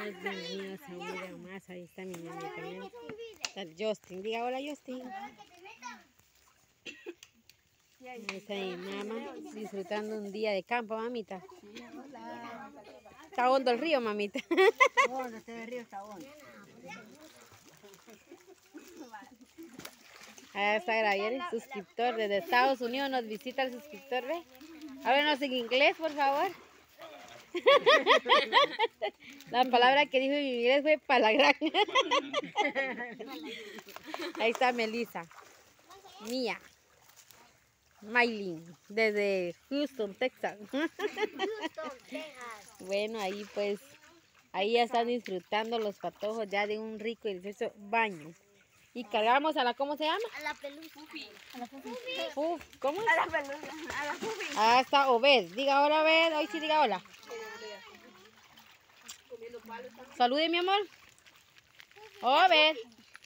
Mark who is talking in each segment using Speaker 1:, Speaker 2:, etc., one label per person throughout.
Speaker 1: todos bienvenidos a un video más. Ahí está mi mami también. Está el Justin. Diga hola, Justin. Ahí está mi mamá disfrutando un día de campo, mamita. Está hondo el río, mamita.
Speaker 2: Hondo, este río está hondo.
Speaker 1: Ahí está Gabriel, suscriptor desde Estados Unidos. Nos visita el suscriptor, ¿ve? Háblenos en inglés, por favor. La palabra que dijo en inglés fue palagran. Ahí está Melissa. Mía. Maylin, desde Houston, Texas. Bueno, ahí pues, ahí ya están disfrutando los patojos ya de un rico y delicioso baño. Y cargamos a la, ¿cómo se llama?
Speaker 3: A la pelusa. A la pupi.
Speaker 1: ¿Cómo es?
Speaker 3: A la pelusa. A la pupi.
Speaker 1: Ah, está Obed. Diga hola, Obed. Hoy sí diga hola. Salude, mi amor. Obed.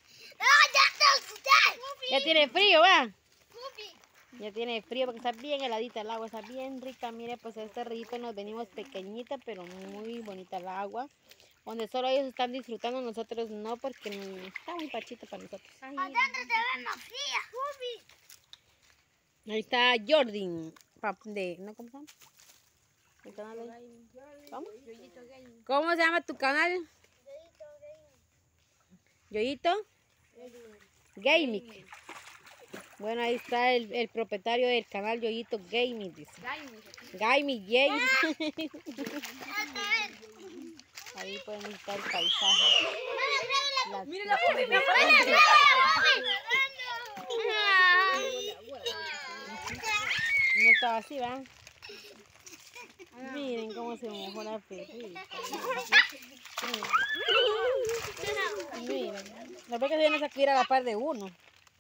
Speaker 1: Ya tiene frío, ¿va? Ya tiene frío porque está bien heladita el agua, está bien rica. Mire, pues a este río nos venimos pequeñita, pero muy bonita el agua. Donde solo ellos están disfrutando, nosotros no, porque está muy pachito para nosotros.
Speaker 3: Adentro te ven más fría.
Speaker 1: Ahí está Jordan, ¿no? ¿Cómo se llama? ¿El canal ahí? ¿Cómo? ¿Cómo se llama tu canal? Yoyito Gaming. Bueno, ahí está el propietario del canal Yoyito Gaming, dice. Gaming. Ahí pueden visitar el paisaje.
Speaker 3: Mira la pupi,
Speaker 1: No estaba así, ¿verdad? Miren cómo se mojó la perrita. Miren. La verdad que se viene a cuidar a la par de uno.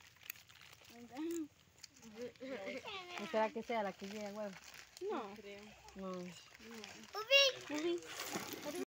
Speaker 1: ¿No será que sea la que lleva huevo?
Speaker 3: No creo.
Speaker 1: No.
Speaker 3: Pupi.